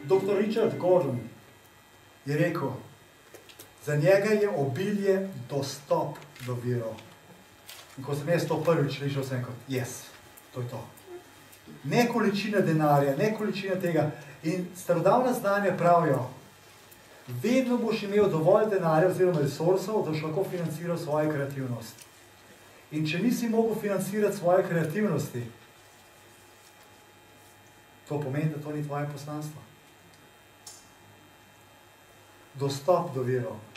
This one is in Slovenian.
Dr. Richard Gordon je rekel, za njega je obilje dostop do virov. In ko sem jaz to prvič slišal, sem rekel, yes, to je to. Ne količina denarja, ne količina tega. In starodavna znanja pravijo, vedno boš imel dovolj denarja oziroma resursov, da boš lahko financiral svojo kreativnost. In če nisi mogel financirati svoje kreativnosti, to pomeni, da to ni tvoje poslanstvo. Dostop do virov.